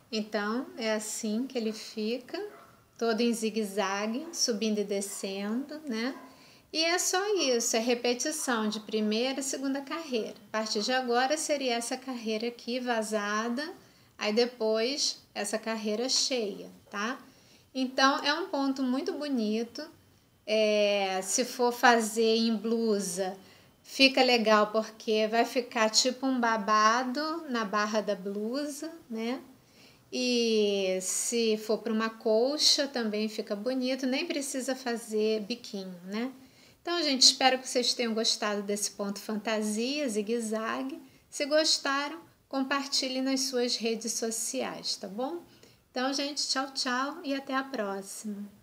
Então, é assim que ele fica, todo em zigue-zague, subindo e descendo, né? E é só isso, é repetição de primeira e segunda carreira. A partir de agora seria essa carreira aqui vazada, aí depois essa carreira cheia, tá? Então, é um ponto muito bonito. Se for fazer em blusa, fica legal porque vai ficar tipo um babado na barra da blusa, né? E se for para uma colcha também fica bonito, nem precisa fazer biquinho, né? Então, gente, espero que vocês tenham gostado desse ponto fantasia, zigue-zague. Se gostaram, compartilhe nas suas redes sociais, tá bom? Então, gente, tchau, tchau e até a próxima.